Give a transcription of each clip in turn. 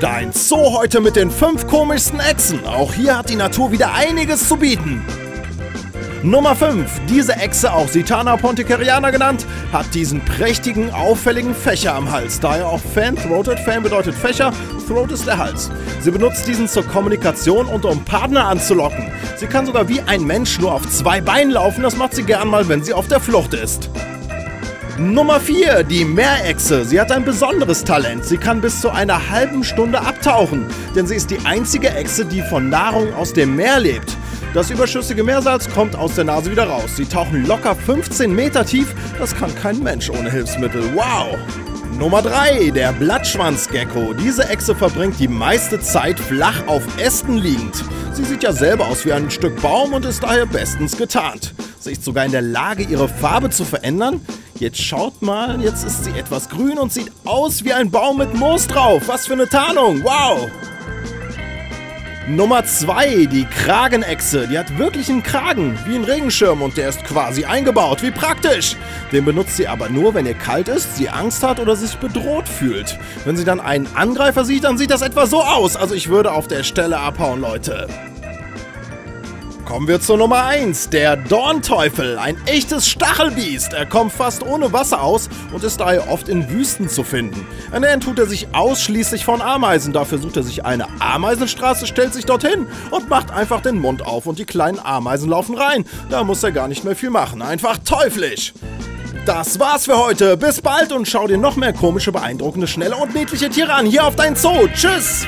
Dein Zoo heute mit den 5 komischsten Echsen. Auch hier hat die Natur wieder einiges zu bieten. Nummer 5. Diese Echse, auch Sitana ponticariana genannt, hat diesen prächtigen, auffälligen Fächer am Hals. Daher auch Fan-throated. Fan bedeutet Fächer, Throat ist der Hals. Sie benutzt diesen zur Kommunikation und um Partner anzulocken. Sie kann sogar wie ein Mensch nur auf 2 Beinen laufen. Das macht sie gern mal, wenn sie auf der Flucht ist. Nummer 4, die Meerechse. Sie hat ein besonderes Talent. Sie kann bis zu einer halben Stunde abtauchen, denn sie ist die einzige Echse, die von Nahrung aus dem Meer lebt. Das überschüssige Meersalz kommt aus der Nase wieder raus. Sie tauchen locker 15 Meter tief. Das kann kein Mensch ohne Hilfsmittel. Wow! Nummer 3, der Blattschwanzgecko. Diese Echse verbringt die meiste Zeit flach auf Ästen liegend. Sie sieht ja selber aus wie ein Stück Baum und ist daher bestens getarnt. Sie ist sogar in der Lage, ihre Farbe zu verändern. Jetzt schaut mal, jetzt ist sie etwas grün und sieht aus wie ein Baum mit Moos drauf. Was für eine Tarnung, wow! Nummer 2, die Kragenechse. Die hat wirklich einen Kragen, wie ein Regenschirm, und der ist quasi eingebaut. Wie praktisch! Den benutzt sie aber nur, wenn ihr kalt ist, sie Angst hat oder sich bedroht fühlt. Wenn sie dann einen Angreifer sieht, dann sieht das etwa so aus. Also ich würde auf der Stelle abhauen, Leute. Kommen wir zur Nummer 1, der Dornteufel, ein echtes Stachelbiest. Er kommt fast ohne Wasser aus und ist daher oft in Wüsten zu finden. Ernähren tut er sich ausschließlich von Ameisen. Dafür sucht er sich eine Ameisenstraße, stellt sich dorthin und macht einfach den Mund auf und die kleinen Ameisen laufen rein. Da muss er gar nicht mehr viel machen, einfach teuflisch. Das war's für heute, bis bald und schau dir noch mehr komische, beeindruckende, schnelle und niedliche Tiere an, hier auf dein Zoo. Tschüss!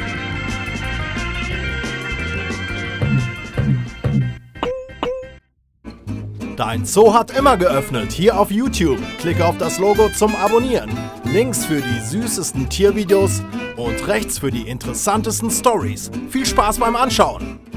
Dein Zoo hat immer geöffnet, hier auf YouTube. Klicke auf das Logo zum Abonnieren. Links für die süßesten Tiervideos und rechts für die interessantesten Stories. Viel Spaß beim Anschauen!